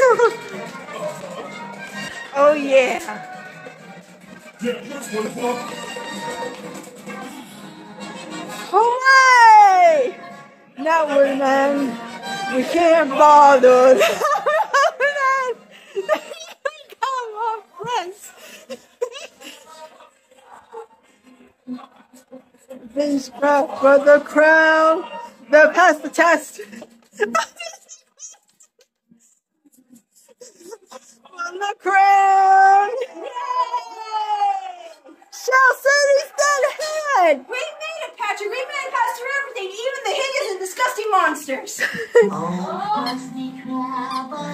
Oh yeah. Hooray! Now we're men. We can't bother. Come on, friends. This crap for the crown. They'll pass the test. For the crown. Yay! Shell City's dead ahead. We made it, Patrick. We made it past through everything, even the hideous and disgusting monsters. Oh,